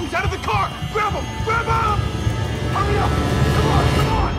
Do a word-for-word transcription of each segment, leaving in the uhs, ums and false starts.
He's out of the car! Grab him! Grab him! Hurry up! Come on, come on!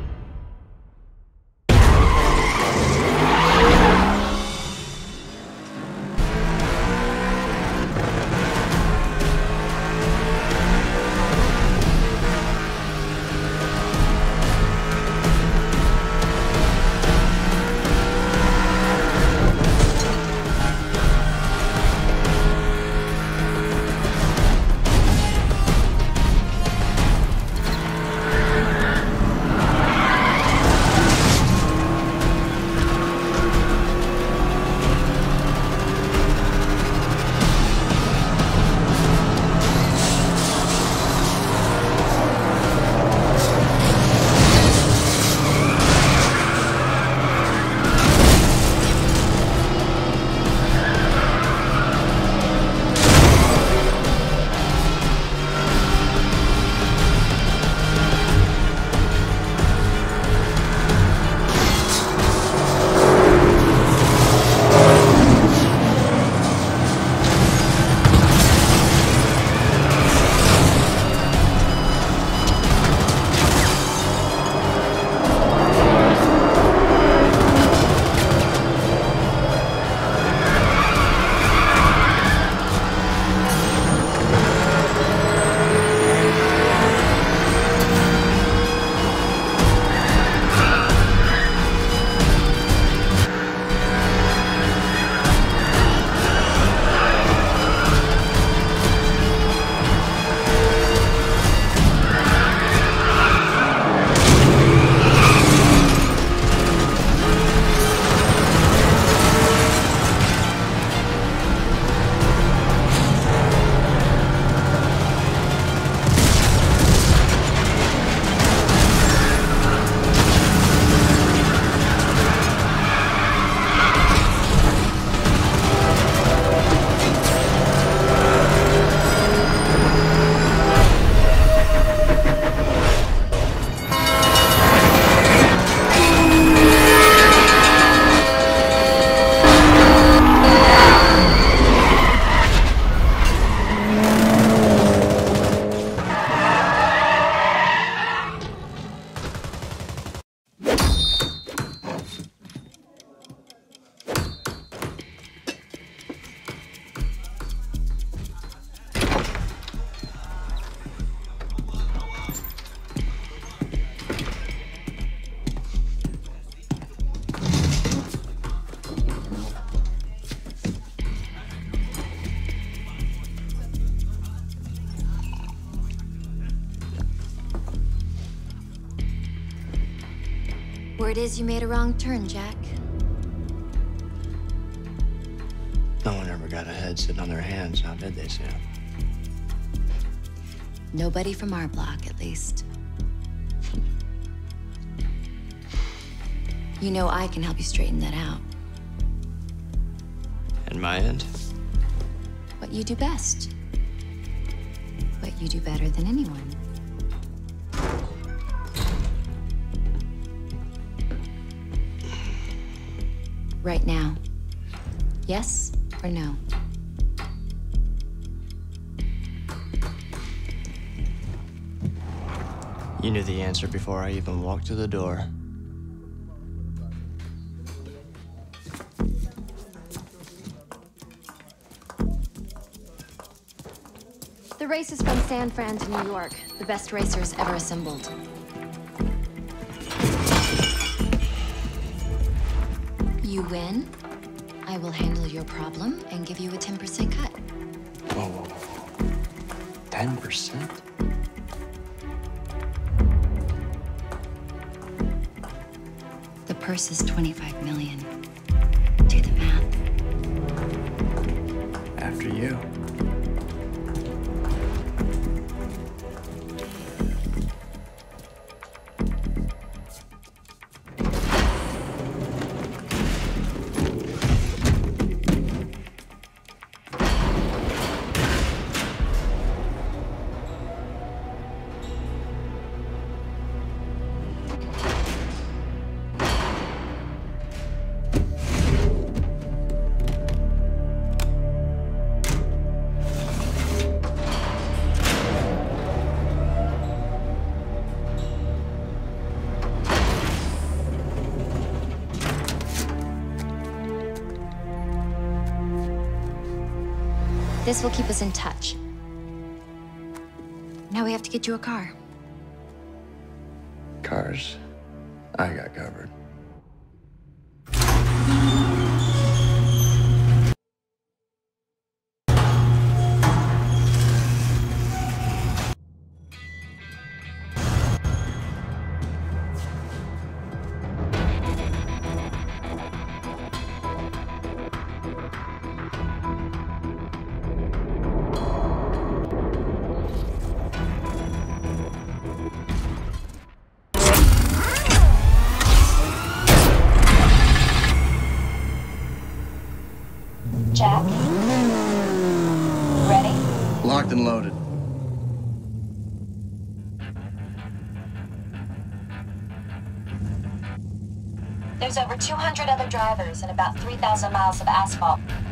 Word is you made a wrong turn, Jack. No one ever got ahead sitting on their hands, now did they, Sam? Nobody from our block, at least. You know I can help you straighten that out. And my end? What you do best. What you do better than anyone. Right now. Yes or no? You knew the answer before I even walked through the door. The race is from San Fran to New York. The best racers ever assembled. You win, I will handle your problem and give you a ten percent cut. Whoa, whoa, whoa. ten percent? The purse is twenty-five million. Do the math. After you. This will keep us in touch. Now we have to get you a car. Cars, I got covered. Jack? Ready? Locked and loaded. There's over two hundred other drivers and about three thousand miles of asphalt.